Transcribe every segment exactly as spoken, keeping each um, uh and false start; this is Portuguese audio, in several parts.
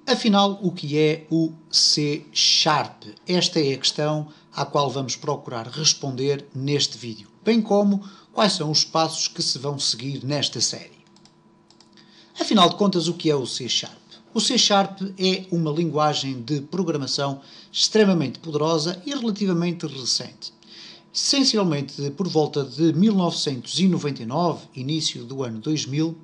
Afinal, o que é o C Sharp? Esta é a questão à qual vamos procurar responder neste vídeo, bem como quais são os passos que se vão seguir nesta série. Afinal de contas, o que é o C Sharp? O C Sharp é uma linguagem de programação extremamente poderosa e relativamente recente. Essencialmente, por volta de mil novecentos e noventa e nove, início do ano dois mil,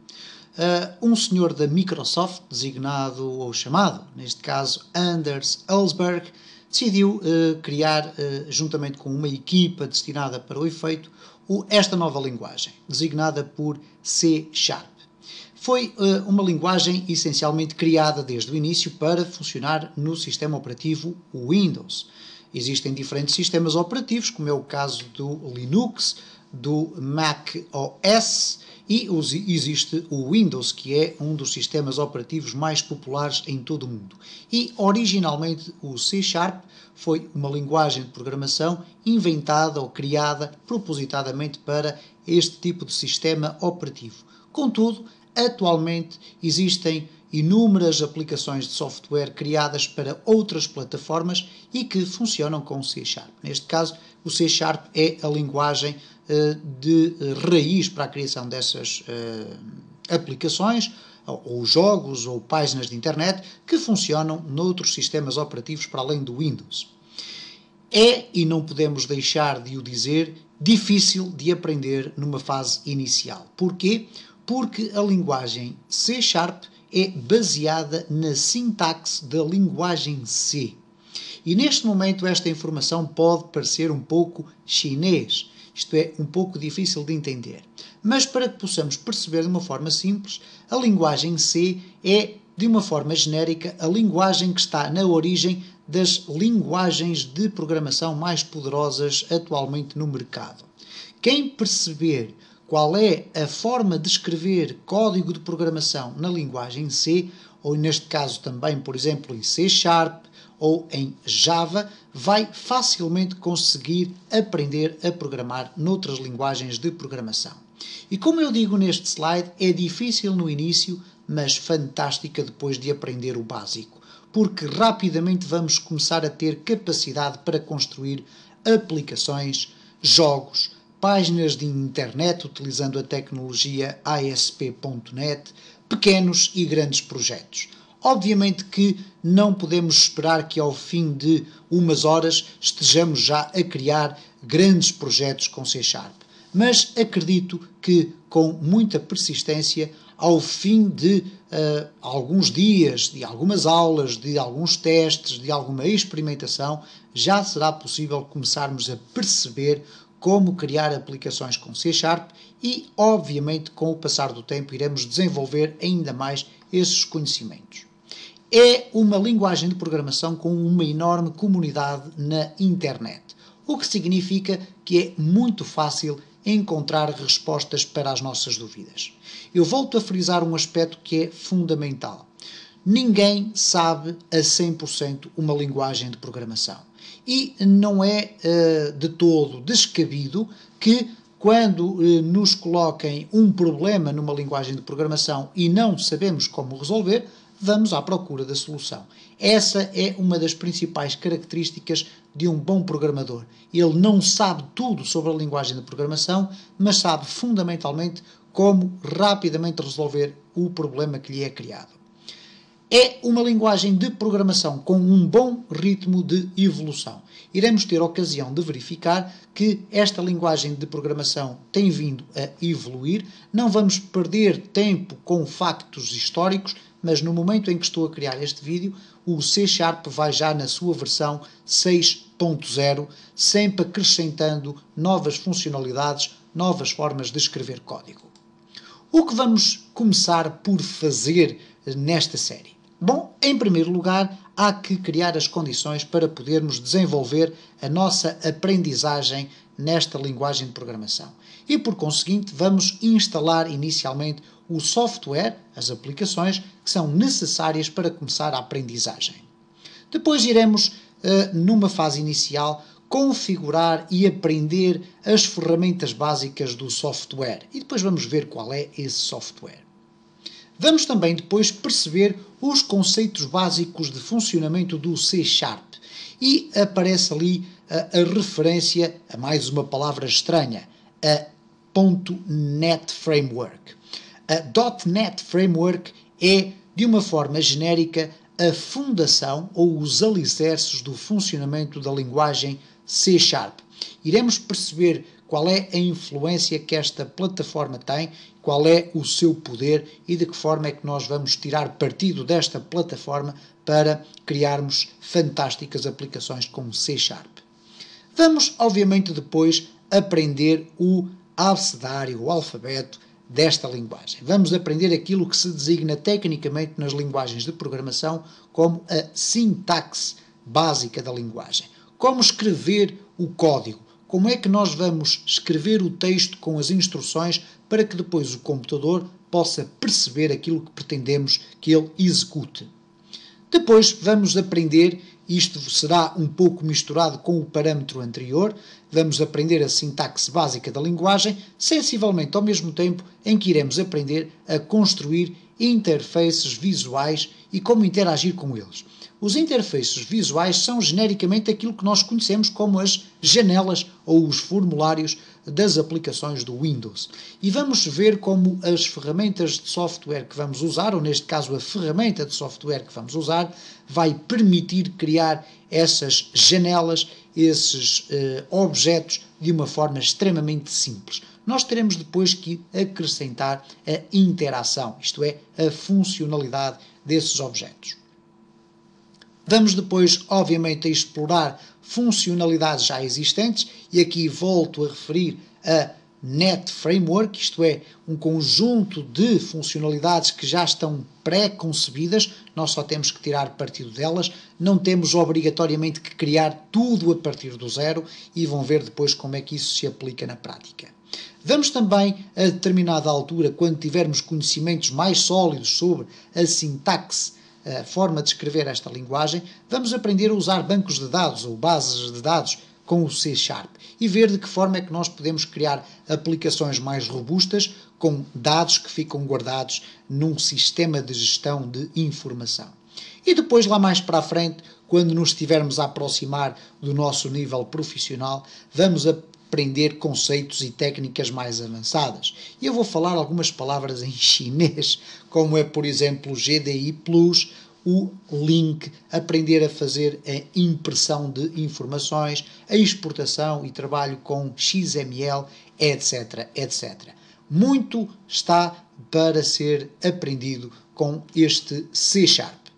um senhor da Microsoft, designado ou chamado, neste caso, Anders Ellsberg, decidiu criar, juntamente com uma equipa destinada para o efeito, esta nova linguagem, designada por C Sharp. Foi uh, uma linguagem essencialmente criada desde o início para funcionar no sistema operativo Windows. Existem diferentes sistemas operativos, como é o caso do Linux, do Mac O S, e os, existe o Windows, que é um dos sistemas operativos mais populares em todo o mundo. E, originalmente, o C Sharp foi uma linguagem de programação inventada ou criada propositadamente para este tipo de sistema operativo. Contudo, atualmente existem inúmeras aplicações de software criadas para outras plataformas e que funcionam com o C Sharp. Neste caso, o C Sharp é a linguagem uh, de raiz para a criação dessas uh, aplicações, ou, ou jogos, ou páginas de internet, que funcionam noutros sistemas operativos para além do Windows. É, e não podemos deixar de o dizer, difícil de aprender numa fase inicial. Porquê? Porque a linguagem C Sharp é baseada na sintaxe da linguagem C. E neste momento esta informação pode parecer um pouco chinês, isto é, um pouco difícil de entender. Mas para que possamos perceber de uma forma simples, a linguagem C é, de uma forma genérica, a linguagem que está na origem das linguagens de programação mais poderosas atualmente no mercado. Quem perceber qual é a forma de escrever código de programação na linguagem C, ou neste caso também, por exemplo, em C Sharp ou em Java, vai facilmente conseguir aprender a programar noutras linguagens de programação. E como eu digo neste slide, é difícil no início, mas fantástica depois de aprender o básico, porque rapidamente vamos começar a ter capacidade para construir aplicações, jogos, páginas de internet utilizando a tecnologia A S P ponto net, pequenos e grandes projetos. Obviamente que não podemos esperar que ao fim de umas horas estejamos já a criar grandes projetos com C Sharp, mas acredito que com muita persistência, ao fim de uh, alguns dias, de algumas aulas, de alguns testes, de alguma experimentação, já será possível começarmos a perceber como criar aplicações com C Sharp e, obviamente, com o passar do tempo iremos desenvolver ainda mais esses conhecimentos. É uma linguagem de programação com uma enorme comunidade na internet, o que significa que é muito fácil encontrar respostas para as nossas dúvidas. Eu volto a frisar um aspecto que é fundamental. Ninguém sabe a cem por cento uma linguagem de programação. E não é uh, de todo descabido que, quando uh, nos coloquem um problema numa linguagem de programação e não sabemos como resolver, vamos à procura da solução. Essa é uma das principais características de um bom programador. Ele não sabe tudo sobre a linguagem de programação, mas sabe fundamentalmente como rapidamente resolver o problema que lhe é criado. É uma linguagem de programação com um bom ritmo de evolução. Iremos ter ocasião de verificar que esta linguagem de programação tem vindo a evoluir. Não vamos perder tempo com factos históricos, mas no momento em que estou a criar este vídeo, o C Sharp vai já na sua versão seis ponto zero, sempre acrescentando novas funcionalidades, novas formas de escrever código. O que vamos começar por fazer nesta série? Bom, em primeiro lugar, há que criar as condições para podermos desenvolver a nossa aprendizagem nesta linguagem de programação. E, por conseguinte, vamos instalar inicialmente o software, as aplicações, que são necessárias para começar a aprendizagem. Depois iremos, numa fase inicial, configurar e aprender as ferramentas básicas do software. E depois vamos ver qual é esse software. Vamos também depois perceber os conceitos básicos de funcionamento do C Sharp. E aparece ali a, a referência a mais uma palavra estranha, a .NET Framework. A .NET Framework é, de uma forma genérica, a fundação ou os alicerces do funcionamento da linguagem C Sharp. Iremos perceber qual é a influência que esta plataforma tem, qual é o seu poder e de que forma é que nós vamos tirar partido desta plataforma para criarmos fantásticas aplicações com C Sharp. Vamos, obviamente, depois aprender o abecedário, o alfabeto desta linguagem. Vamos aprender aquilo que se designa tecnicamente nas linguagens de programação como a sintaxe básica da linguagem. Como escrever o código. Como é que nós vamos escrever o texto com as instruções para que depois o computador possa perceber aquilo que pretendemos que ele execute. Depois vamos aprender, isto será um pouco misturado com o parâmetro anterior, vamos aprender a sintaxe básica da linguagem, sensivelmente ao mesmo tempo em que iremos aprender a construir interfaces visuais e como interagir com eles. Os interfaces visuais são genericamente aquilo que nós conhecemos como as janelas ou os formulários das aplicações do Windows. E vamos ver como as ferramentas de software que vamos usar, ou neste caso a ferramenta de software que vamos usar, vai permitir criar essas janelas, esses uh, objetos de uma forma extremamente simples. Nós teremos depois que acrescentar a interação, isto é, a funcionalidade desses objetos. Vamos depois, obviamente, a explorar funcionalidades já existentes, e aqui volto a referir a .NET Framework, isto é, um conjunto de funcionalidades que já estão pré-concebidas, nós só temos que tirar partido delas, não temos obrigatoriamente que criar tudo a partir do zero, e vão ver depois como é que isso se aplica na prática. Vamos também, a determinada altura, quando tivermos conhecimentos mais sólidos sobre a sintaxe, a forma de escrever esta linguagem, vamos aprender a usar bancos de dados ou bases de dados com o C Sharp e ver de que forma é que nós podemos criar aplicações mais robustas com dados que ficam guardados num sistema de gestão de informação. E depois, lá mais para a frente, quando nos estivermos a aproximar do nosso nível profissional, vamos aprender conceitos e técnicas mais avançadas. E eu vou falar algumas palavras em chinês, como é, por exemplo, G D I plus, o link, aprender a fazer a impressão de informações, a exportação e trabalho com X M L, etc, etcétera. Muito está para ser aprendido com este C Sharp.